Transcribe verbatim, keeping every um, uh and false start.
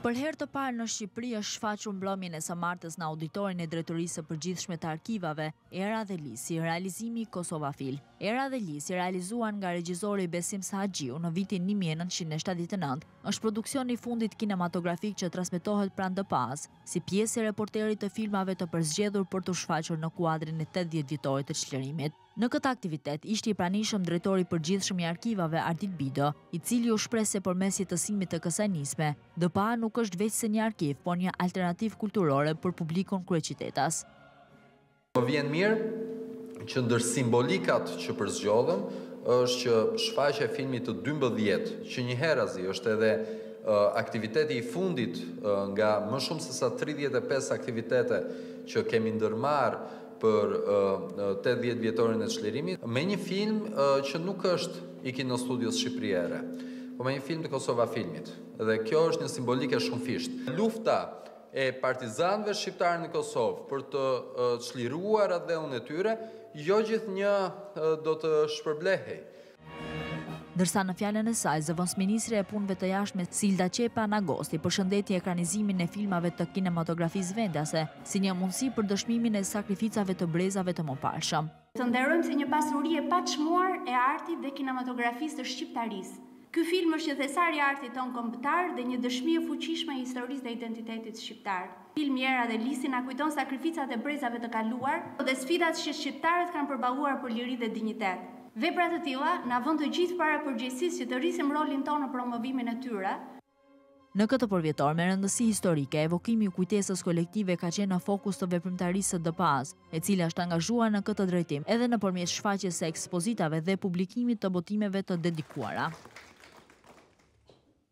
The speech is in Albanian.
Për herë të parë në Shqipëri është shfaqur mbrëmjen e së martës në auditorin e Drejtorisë së Përgjithshme të Arkivave, Era dhe Lisi, realizimi Kosova Film. Era dhe Lisi, realizuar nga regjizori Besim Sahaxhiu në vitin një mijë e nëntëqind e shtatëdhjetë e nëntë, është produksioni i fundit kinematografik që transmetohet pranë D P A-s, si pjesë e reporterit të filmave të përzgjedhur për të shfaqur në kuadrin e tetëdhjetë vjetorit të çlirimit. Në këtë aktivitet ishte i pranishëm drejtori i përgjithshëm i arkivave Ardit Bido, i cili u shpreh se përmes jetësimit të kësaj nisme, D P A nuk është veç se një arkiv, por një alternativë kulturore për publikun kryeqytetas. Më vjen mirë që ndër simbolikat që përzgjodhëm është që shfaqja e filmit të dymbëdhjetë, që një herazi është edhe uh, aktiviteti i fundit uh, nga më shumë se sa tridhjetë e pesë aktivitete që kemi ndërmarrë për tetëdhjetë vjetorin e çlirimit, me një film uh, që nuk është i kinostudios shqipëriere, po me një film të Kosova Filmit. Dhe kjo është një simbolike shumë fisht. Lufta e partizanëve shqiptarë në Kosovë për të uh, çliruar atë dheun e tyre, jo gjithnjë uh, do të shpërblehej. Ndërsa në fjalën e saj, zëvendësministre e punëve të jashtme Silda Qepa në agosti përshëndeti ekranizimin e filmave të kinematografisë vendase si një mundësi për dëshmimin e sakrificave të brezave të mëparshëm. Të nderojmë si një pasuri e paçmuar e artit dhe kinematografisë të shqiptarisë. Ky film është një thesari i artit ton kombëtar dhe një dëshmi e fuqishme e historisë dhe identitetit shqiptar. Filmi Era dhe Lisi na kujton sakrificat e brezave të kaluar dhe sfidat që shqiptarët kanë përballuar për liri dhe dinjitet. Vepra të tilla na vën të gjithë para përgjegjësisë që të rrisim rolin tonë në promovimin e tyre. Në këtë përvjetor me rëndësi historike, evokimi i kujtesës kolektive ka qenë në fokus të veprimtarisë së D P A-s, e cila është angazhuar në këtë drejtim edhe nëpërmjet shfaqjes së ekspozitave dhe publikimit të botimeve të dedikuara.